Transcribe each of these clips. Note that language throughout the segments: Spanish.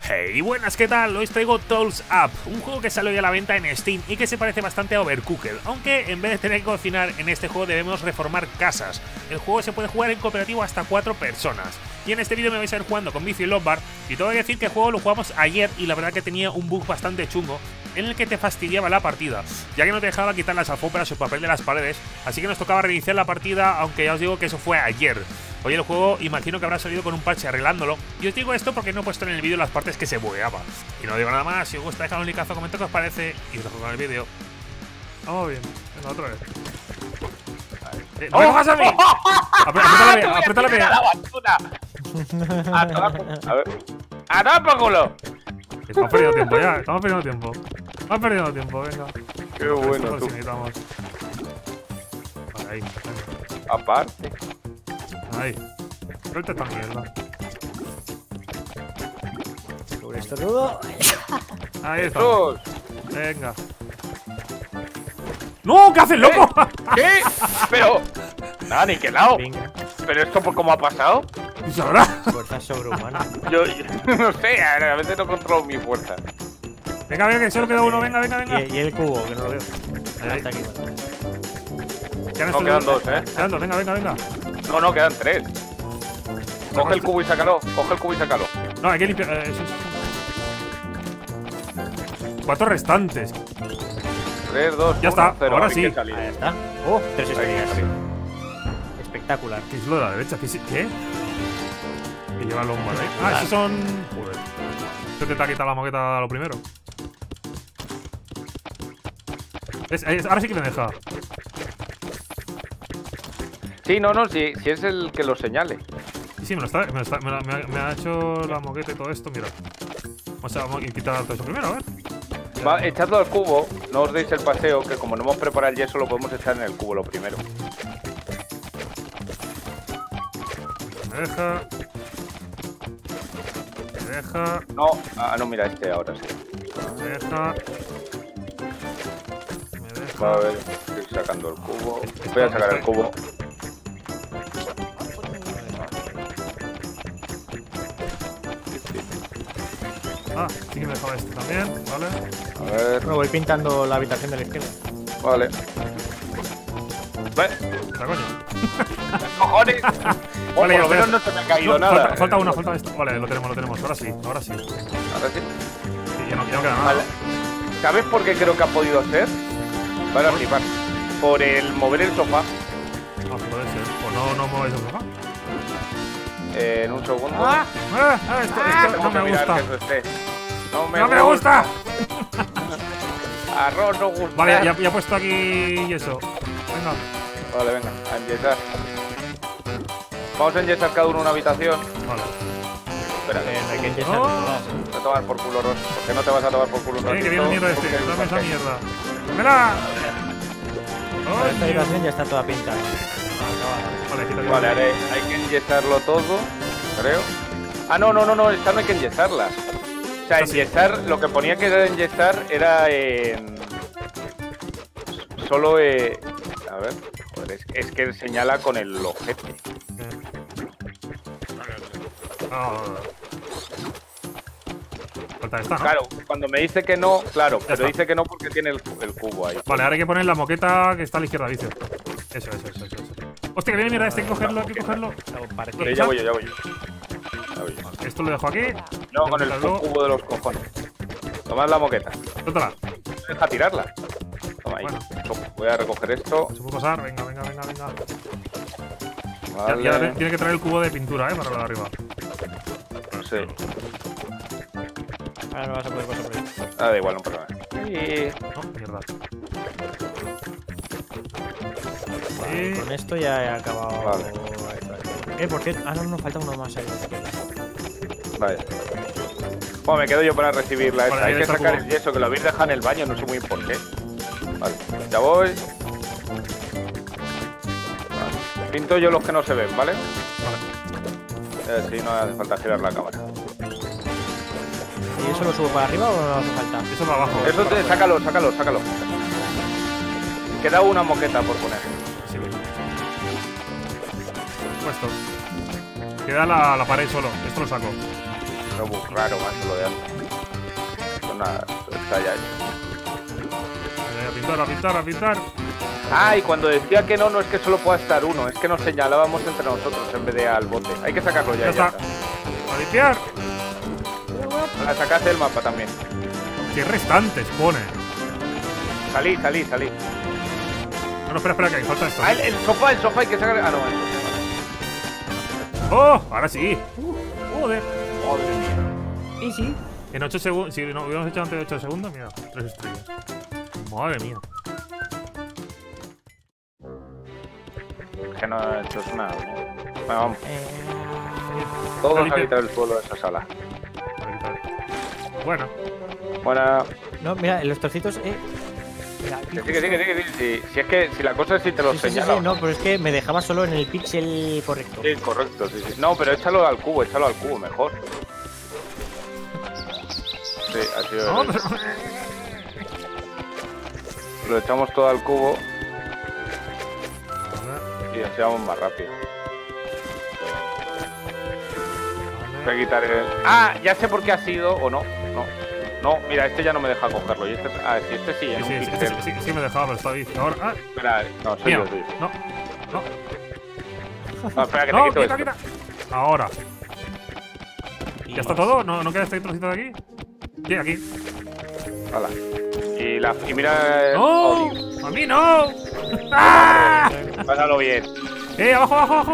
Hey, buenas, ¿qué tal? Hoy os traigo Tools Up, un juego que salió ya a la venta en Steam y que se parece bastante a Overcooked, aunque en vez de tener que cocinar en este juego debemos reformar casas. El juego se puede jugar en cooperativo hasta 4 personas. Y en este vídeo me vais a ver jugando con Vicio y Lobar, y tengo que decir que el juego lo jugamos ayer y la verdad que tenía un bug bastante chungo en el que te fastidiaba la partida, ya que no te dejaba quitar las alfombras o el papel de las paredes, así que nos tocaba reiniciar la partida, aunque ya os digo que eso fue ayer. Hoy el juego imagino que habrá salido con un parche arreglándolo, y os digo esto porque no he puesto en el vídeo las partes que se bugueaba. Y no digo nada más, si os gusta dejad un likeazo, comentad qué os parece y os dejo con el vídeo. Vamos bien, venga, otra vez. ¡No me cojas a mí! ¡Aprieta la B! A ver. ¡A tomar por culo! Estamos perdiendo tiempo ya, estamos perdiendo tiempo. Estamos perdiendo tiempo, venga. Qué bueno, tú. Si necesitamos. Vale, ahí. Venga. Aparte. Ahí. Suelta esta mierda. Sobre esto todo. Ahí está. Jesús. Venga. ¡No! ¿Qué haces, loco? ¿Qué? Pero. Nada, ni que lado. Venga, ¿Pero esto por cómo ha pasado? ¿Y sabrá? fuerza sobrehumana. Yo no sé, a veces no controlo mi fuerza. Venga, venga, que solo queda uno. Venga, venga, venga. Y el cubo, que no lo veo. Ahí. Está aquí. Ya No, quedan dos, ¿eh? Quedan dos, venga, venga, venga. No, quedan tres. Coge el cubo y sácalo. Coge el cubo y sácalo. No, hay que limpiar. Eso es. 4 restantes. 3, 2, Ya 1, está, 0. ahora Hay sí. que salir. Ahí está. Oh, 3 Ahí, estrellas. ahí. Espectacular. ¿Qué es lo de la derecha? ¿Qué? Que lleva el hombro ahí. Ah, esos son. Joder. Esto te ha quitado la moqueta a lo primero. Ahora sí que me deja. Sí, no, si es el que lo señale. Sí, me ha hecho la moqueta y todo esto, mira. Vamos a quitar todo eso primero, a ver. Va, echadlo al cubo, no os deis el paseo, que como no hemos preparado el yeso lo podemos echar en el cubo lo primero. Me deja. Me deja. No, no, mira, este ahora sí. Me deja. Me deja. Va a ver, estoy sacando el cubo. Voy a sacar el cubo. Ah, sí que me dejaba este también, vale. A ver, Bueno, voy pintando la habitación de la izquierda. vale. La coño. ¡Cojones! Oh, Vale, por lo ya menos está. no se me ha caído No, nada. falta una, falta esto. Vale, lo tenemos. Ahora sí. Ahora sí. Sí, ya no queda nada. Vale. ¿Sabes por qué creo que ha podido ser? Para flipar. Por el mover el sofá. Ah, puede ser. O no mueves el sofá. En un segundo. Esto Tengo no que me mirar gusta. que eso esté. ¡No me gusta! Arroz no gusta. Vale, ya he puesto aquí eso. Venga. Vale, venga, a enyesar. Vamos a enyesar cada uno una habitación. Vale. Espera, Hay que enyesar No. todas. te a tomar por culo, Ros. ¿Por qué no te vas a tomar por culo un ratito? Que viene mierda este. Porque- Dame esa mierda. ¡Dámela! Esta Ay, habitación ya está toda pintada. Vale, quita. Vale, hay que enyesarlo todo, creo. Ah, no, esta no hay que enyesarlas. O sea, enyesar, lo que ponía que era enyesar era en... Solo, a ver, joder, es que señala con el objeto. Falta esta, ¿no? Claro, cuando me dice que no, claro, pero está. dice que no porque tiene el cubo ahí. Vale, ahora hay que poner la moqueta que está a la izquierda, dice. Eso. Hostia, que viene mierda este, hay que cogerlo, Sí, ya voy yo. Esto lo dejo aquí. No, con el Luego- cubo de los cojones. Tomad la moqueta. Suéltala. Deja tirarla. Toma ahí. Bueno. Voy a recoger esto. Se puede pasar, venga. Vale. Ya tiene que traer el cubo de pintura, para lo de arriba. No sé. Ahora no vas a poder pasar por ahí. Da igual, no pasa nada. No, mierda. Con esto ya he acabado. Vale. ¿Por qué? Ah, no, falta uno más ahí. Vale. Bueno, me quedo yo para recibirla esa. Vale, ahí Hay que está el sacar cubo. el yeso, que lo habéis dejado en el baño, no sé muy bien por qué. Vale, ya voy. Vale. Pinto yo los que no se ven, ¿vale? Vale. Sí, no hace falta girar la cámara. ¿Y eso lo subo para arriba o no hace falta? Eso para abajo. Eso te, sácalo. Queda una moqueta por poner. Sí, voy. Puesto. Queda la pared solo. Esto lo saco. Pero muy raro, más lo de antes. Pues nada, está ya hecho. A pintar, a pintar, a pintar. Ah, y cuando decía que no, no es que solo pueda estar uno, es que nos señalábamos entre nosotros en vez de al bote. Hay que sacarlo ya. Ya está. A limpiar. La sacaste del mapa también. ¿Qué restantes pone? Salí, salí, salí. No, espera, que falta esto. Ah, el sofá hay que sacar. Ah, no, el sofá. ¡Oh! Ahora sí. Joder. Madre mía. Y sí. En 8 segundos. Si no hubiéramos hecho antes de 8 segundos, mira, 3 estrellas. Madre mía. Que no, esto es una. Bueno, vamos. Todos a quitar el suelo de esa sala. Bueno. Buena. No, mira, en los trocitos. Mira, aquí Que sí. Si es que si la cosa es si te lo sí, señalo. no, pero es que me dejaba solo en el píxel correcto. Sí, correcto, sí. No, pero échalo al cubo mejor. Sí, así es. No, pero... Lo echamos todo al cubo y así vamos más rápido. Voy a quitar el... Ah, ya sé por qué ha sido o no. No, mira, este ya no me deja cogerlo. Y este, sí, este sí, en un píxel. Sí, me dejaba, pero está ahí. Ahora, Espera, no, soy yo, soy yo. No. No, espera, que No, te quito quita. esto. Ahora. Y ¿Ya está más. todo? ¿No queda este trocito de aquí? Sí, aquí. Hala. Y mira... ¡No! Dios. ¡A mí no! ¡Ah! Pásalo bien. Abajo.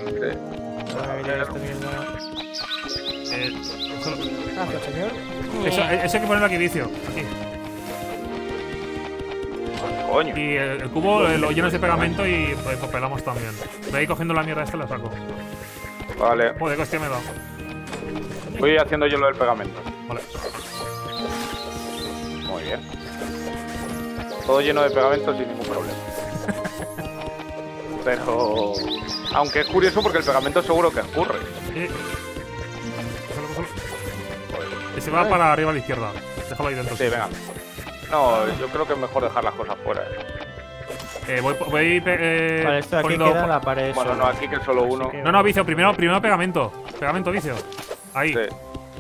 Gracias, señor. Eso hay que ponerlo aquí, vicio. Aquí. Coño. Y el cubo lo llenas de pegamento y papelamos también. Ve ahí cogiendo la mierda esta y la saco. Vale. Joder, qué hostia me he dado. Voy haciendo yo lo del pegamento. Vale. Muy bien. Todo lleno de pegamento sin ningún problema. Pero... Aunque es curioso porque el pegamento seguro que escurre. Cógelo. Que se va para arriba a la izquierda. Déjalo ahí dentro. Sí, venga. No, yo creo que es mejor dejar las cosas fuera. Voy Vale, esto de aquí poniendo... queda la pared. Bueno, sola. no, aquí que es solo uno. que- No, vicio, primero pegamento. Pegamento, vicio. Ahí. Sí.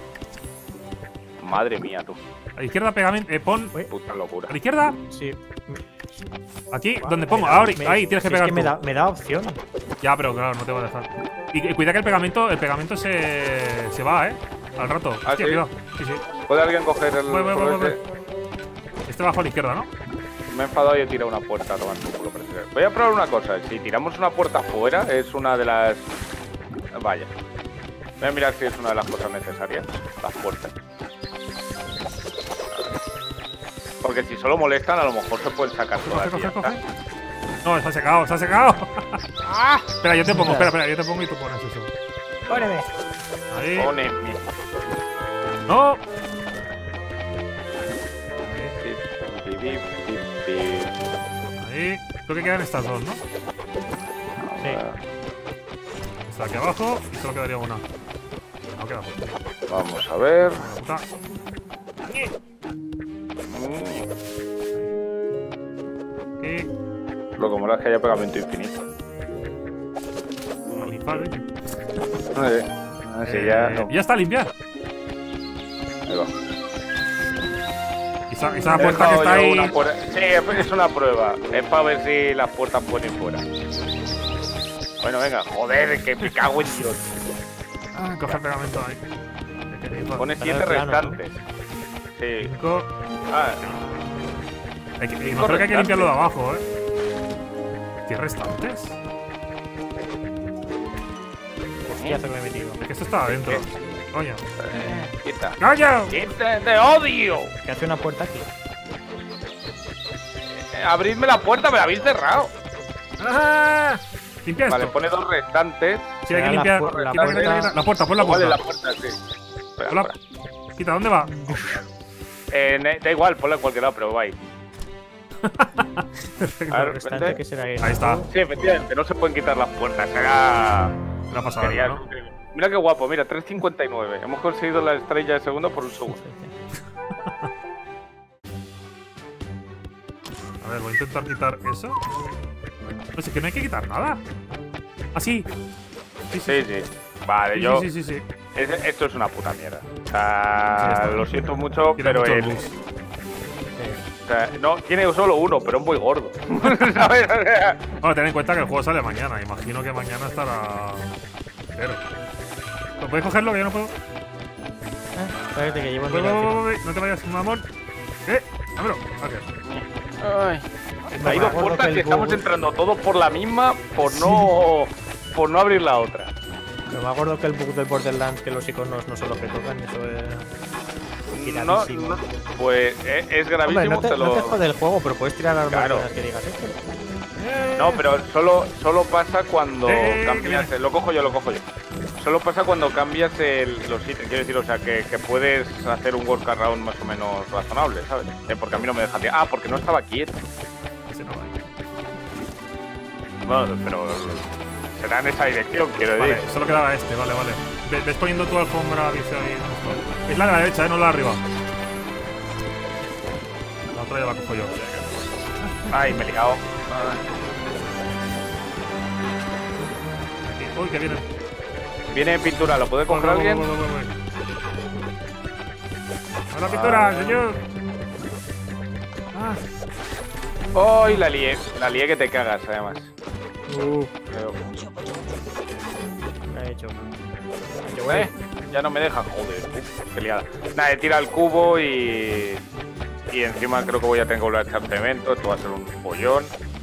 Madre mía, tú. A la izquierda pegamento. Pon. Puta locura. A la izquierda. Sí. Aquí, donde pongo. Ahora, ahí tienes que Si pegar. es que tú. me da opción. Ya, pero claro, no te voy a dejar. Y cuida que el pegamento se va, al rato. ¿Ah, Hostia, sí? cuidado. Sí. ¿Puede alguien coger el Voy. colete? Este bajo a la izquierda, ¿no? Me he enfadado y he tirado una puerta a tomar por culo. Voy a probar una cosa. Si tiramos una puerta afuera, es una de las... Vaya. Voy a mirar si es una de las cosas necesarias. Las puertas. Porque si solo molestan, a lo mejor se pueden sacar todas. y ya Coge. está. No, se ha secado. ¡Ah! Espera, yo te pongo, espera, yo te pongo y tú pones eso. Póneme. Ahí. Poneme. ¡No! Ahí. Creo que quedan estas dos, ¿no? Sí. Está aquí abajo y solo quedaría una. No queda otra. Vamos a ver. Puta. Aquí. Lo que mola es que haya pegamento infinito. Así ya. No. Ya está, limpiar. Ahí va. Y esa puerta que está ahí. Sí, es una prueba. Es para ver si las puertas ponen fuera. Bueno, venga, joder, que me cago en Dios. Coge el pegamento ahí. Pone 7 plano, restantes. Sí. 5. Ah, No creo que hay que limpiarlo de abajo, ¿Qué restantes? Hostiazo que me he metido. Es que esto está adentro. Coño. quita. ¡Coño! ¡Quita! ¡Te odio! Que hace una puerta aquí. Abridme la puerta, me la habéis cerrado. ¡Ah! Limpia esto. Vale, pone 2 restantes. Sí, hay que La limpiar. pu- la Quita, puerta. La puerta, pon la Vale, puerta. la puerta, sí. Espera, Hola. espera. Quita, ¿dónde va? Da igual, ponla en cualquier lado, pero va ahí. Perfecto. A ver, Restante vente. que será ahí. Ahí está. Sí, efectivamente, no se pueden quitar las puertas. Será. Me ha pasado Sería algo, ¿no? Mira qué guapo, mira, 3.59. Hemos conseguido la estrella de segundo por un segundo. A ver, voy a intentar quitar eso. No sé, que no hay que quitar nada. Ah, sí. Sí, sí. Vale, yo. Sí. Esto es una puta mierda. O sea, lo siento mucho, Tiene pero muchos el, bugs. o sea, no, tiene solo uno, pero es muy gordo. ¿Sabes? O sea, Bueno, ten en cuenta que el juego sale mañana. Imagino que mañana estará entero. ¿Lo puedes cogerlo? Que yo no puedo. Espérate que llevo el Voy, mira voy, encima. voy, voy. No te vayas, mamón. Dámelo. Gracias. ay. Me Hay dos acuerdo puertas que que el estamos bug- entrando todos por la misma por no abrir la otra. Pero me acuerdo que el bug del Borderlands, que los iconos no son los que tocan, eso es. No, Gravísimo. no, pues es gravísimo. Hombre, no te lo... jode el juego, pero puedes tirar armas Claro. de las que digas esto. No, pero solo pasa cuando que cambias. viene. Lo cojo yo. Solo pasa cuando cambias los ítems. Quiero decir, o sea, que puedes hacer un workaround más o menos razonable, ¿sabes? Porque a mí no me deja tirar. Ah, porque no estaba quieto. Ese no va. Bueno, pero será en esa dirección, quiero decir. Vale, solo quedaba este, vale. Ves poniendo tu alfombra, dice ahí. Es la de la derecha, no la de arriba. La otra ya la cojo yo. Ay, me he liado. Aquí. Uy, que viene. Viene pintura, ¿lo puede coger alguien? Voy. ¡A la pintura, señor! ¡Ay, la lié! La lié que te cagas, además. Pero, ¿Qué ha hecho? ya no me deja, joder, qué liada. Nada, he tirado el cubo y encima creo que voy a tener que volver a echar cemento. Esto va a ser un pollón.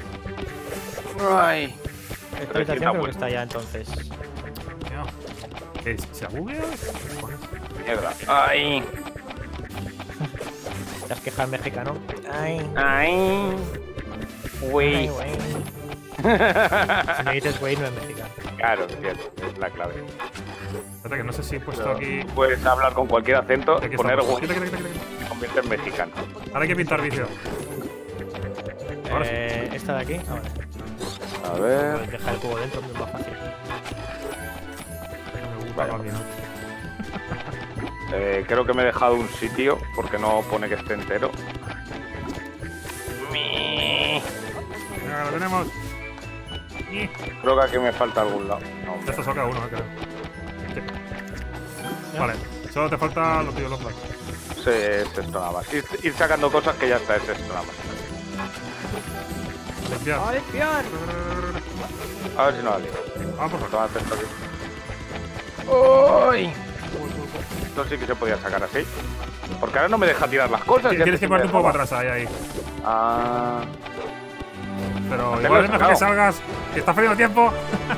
Ay. Esta habitación creo que está ya entonces. ¿Se ha bugueado? Mierda. Ay. Te has quejado en mexicano. Ay. Ay. Güey. güey. Si me dices güey, no es mexicano. Claro, cierto, es la clave. Espérate, que no sé si he puesto aquí. Puedes hablar con cualquier acento, Aquí poner estamos. güey, Quita. se convierte en mexicano. Ahora hay que pintar vicio. Ahora sí. Esta de aquí. Ah, vale. A ver. Pues dejar el cubo dentro, es más fácil. No me gusta Vale. la máquina. Creo que me he dejado un sitio porque no pone que esté entero. Venga, lo tenemos. Y Creo que aquí me falta algún lado. No, ya hombre. está sacado uno, creo. Sí. Vale, solo te falta lo tío, los blancos. Sí, es esto nada más. Ir sacando cosas que ya está, es esto nada más. Limpiar. ¡A limpiar! A ver si no la lío. Ah, por favor. Toma esto aquí. ¡Uy! Esto sí que se podía sacar así. Porque ahora no me deja tirar las cosas. ya Tienes que antes sí me ponerte un poco para dejaba. atrás, ahí. Ah. Pero Hacerlo igual es mejor que sacado. salgas, que estás perdiendo tiempo.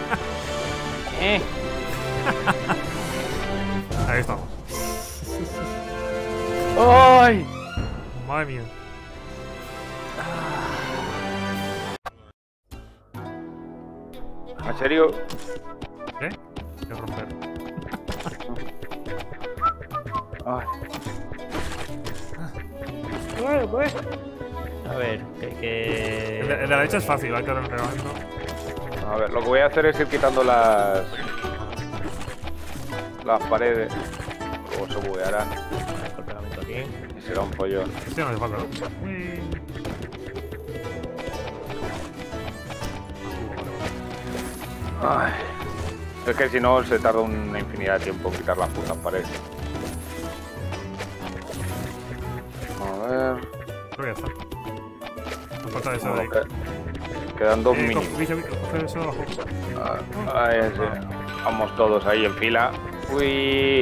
Ahí estamos. ¡Ay! Madre mía. ¿En serio? ¿Qué? Voy a romper. Ay. A ver, que. El de la derecha es fácil, hay que darle un reglamento. A ver, lo que voy a hacer es ir quitando las paredes. Luego se buguearán El pegamento aquí. y será un pollón. Este no hace falta, ¿no? Uy. Ay. Es que si no se tarda una infinidad de tiempo en quitar las putas paredes. A ver. Creo que ya está. Nos falta eso de ahí. Quedan dos mínimos. Coge eso de abajo. Ahí sí. Vamos todos ahí en fila. Uy.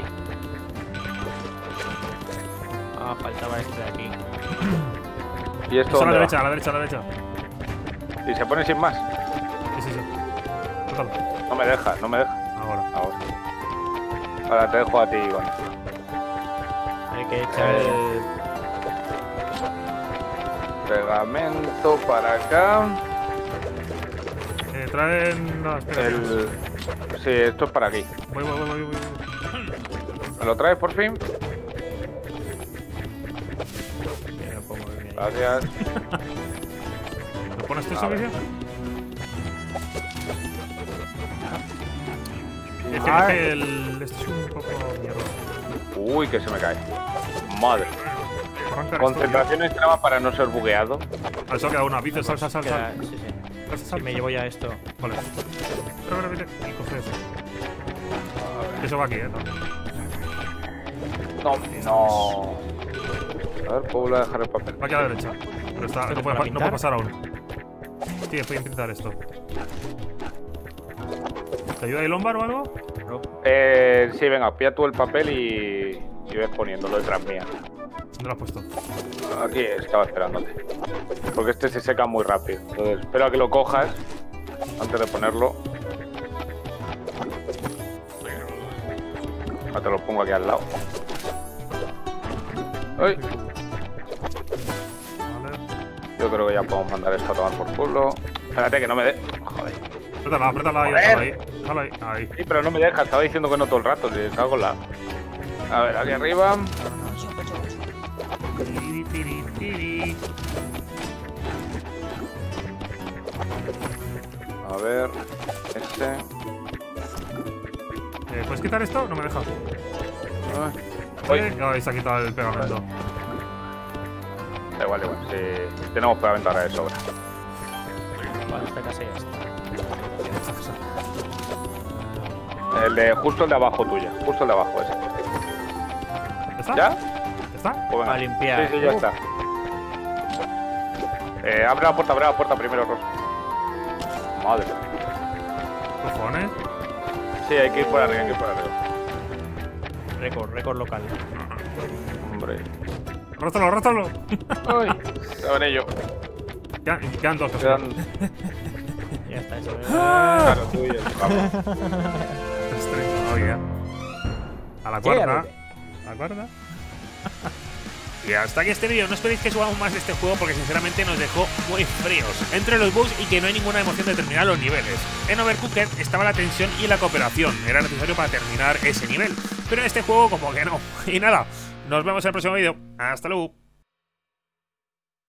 Ah, faltaba este de aquí. ¿Y esto Eso a la dónde derecha, a la derecha, a la derecha. va? ¿Y se pone sin más? Sí. Total. No me deja, no me deja. Ahora. Ahora. Ahora te dejo a ti, Iván. Hay que echar el. Pegamento para acá. Traen las pegadas. Sí, esto es para aquí. Voy. ¿Me lo traes por fin? Que lo pongo bien ahí. Gracias. ¿Lo pones tú, A ver. servicio? Es Ah. que este es un poco mierda. Uy, que se me cae. Madre. Arrancar Concentración extrema para no ser bugueado. esto. Al sol queda una. Bici, sal. Queda- sí. Sal. Si me llevo ya esto. Vale. Vete. Y coge eso. Eso va aquí, también. No, no. A ver, ¿puedo volver a dejar el papel? Aquí a la derecha. Pero está, no puede pasar aún. Sí, voy a intentar esto. ¿Te ayuda el Lombard o algo? No. Sí, venga, pilla tú el papel y ves poniéndolo detrás mía. ¿Dónde lo has puesto? Aquí estaba esperándote. Porque este se seca muy rápido. Entonces, espero a que lo cojas antes de ponerlo. Ahora te lo pongo aquí al lado. ¡Ay! Vale. Yo creo que ya podemos mandar esto a tomar por culo. Espérate que no me dé. Joder. Apriétala ahí, Joder. ahí. Sí, pero no me deja. Estaba diciendo que no todo el rato. Si cago en la... A ver, aquí arriba. Tiri, tiri, tiri. A ver. Este. ¿Puedes quitar esto? No me deja. Uy. Ahí se ha quitado el pegamento. Da igual, da igual. Sí, tenemos pegamento ahora de sobra. Vale, esta casa ya está. Justo el de abajo tuya. Justo el de abajo ese. ¿Está? ¿Ya? ¿Está? Pues venga. A limpiar. Sí, sí, ya está. Abre la puerta primero, Ross. Madre. ¿Cojones? Sí, hay que ir por arriba, hay que ir por arriba. Récord local. Hombre. ¡Rózalo! Ay, ya veré yo. Quedan dos. Quedan... Ya está eso. Claro, tú y yo. Vamos. Oye. A la cuarta. A la cuarta. Y hasta aquí este vídeo. No esperéis que subamos más de este juego porque sinceramente nos dejó muy fríos entre los bugs y que no hay ninguna emoción de terminar los niveles. En Overcooked estaba la tensión y la cooperación. Era necesario para terminar ese nivel. Pero en este juego como que no. Y nada, nos vemos en el próximo vídeo. Hasta luego.